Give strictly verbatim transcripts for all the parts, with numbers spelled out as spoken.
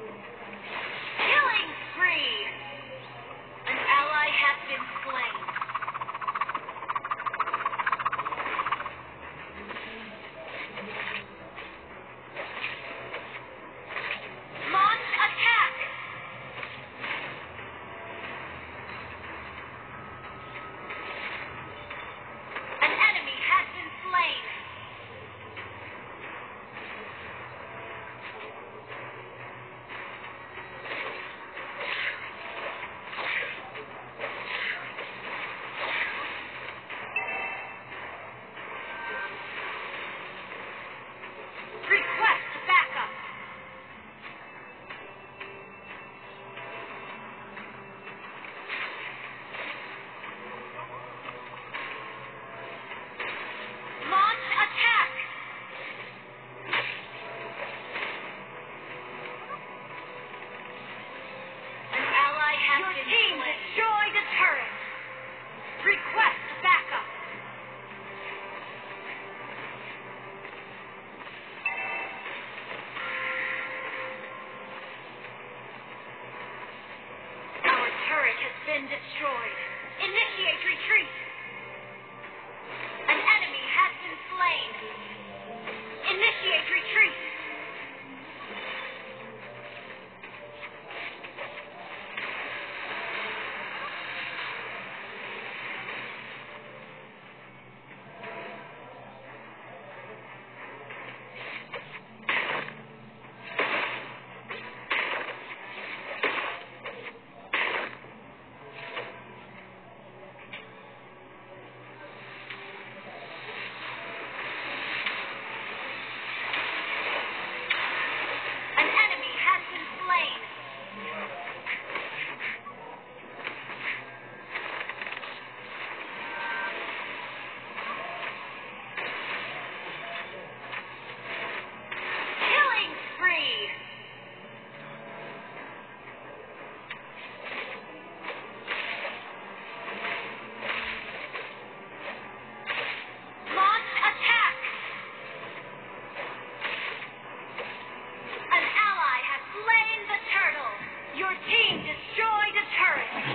Killing spree! An ally has been slain. Launch attack! An enemy has been slain. Request backup. Launch attack. An ally has Your been team slain. Destroyed a turret. Request backup. Our turret has been destroyed. Initiate retreat. An enemy has been slain. Initiate retreat. An enemy has been slain. Killing spree. Launch attack. An ally has slain the turtle. Your team destroyed a turret.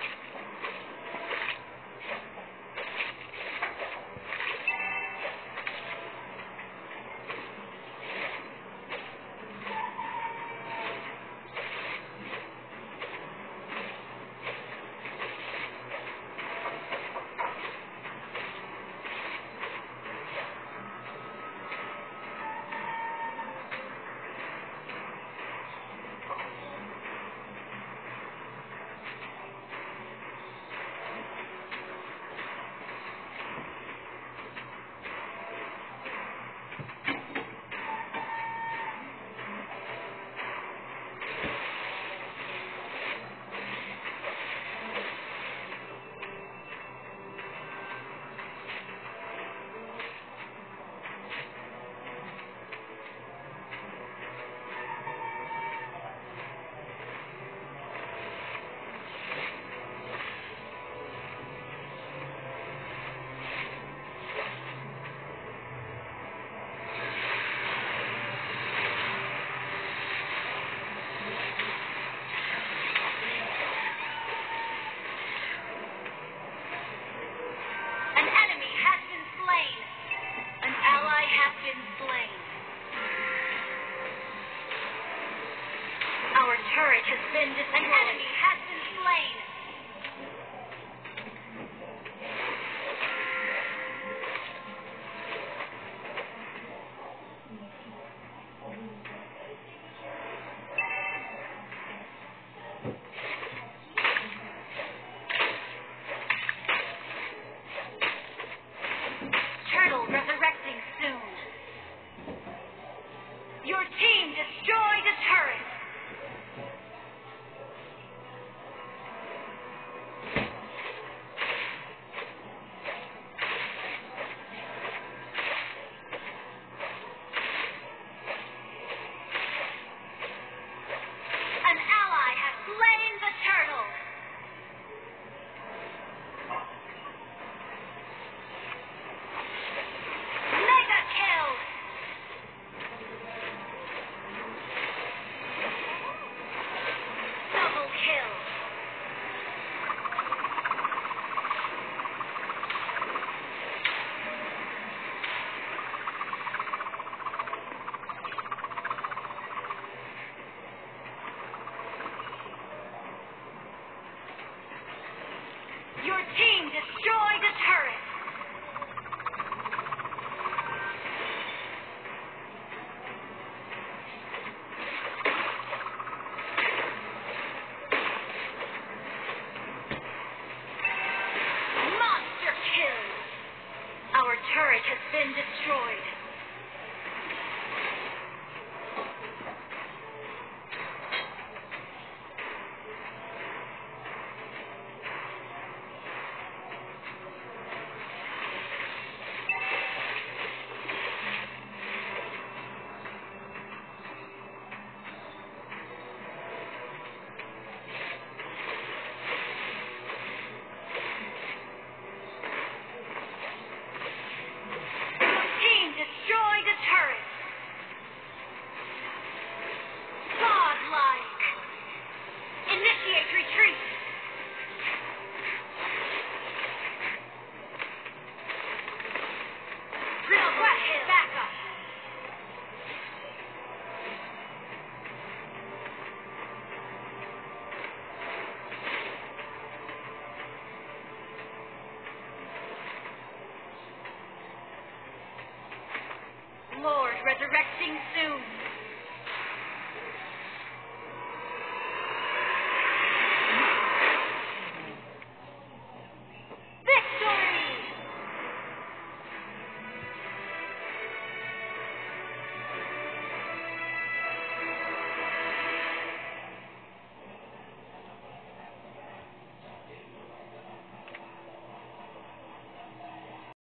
An enemy has been slain. An ally has been slain. Our turret has been destroyed. An enemy has been slain. Turtle resurrecting soon. Your team destroyed a turret. Your team destroyed a turret. Monster kill. Our turret has been destroyed. Lord resurrecting soon.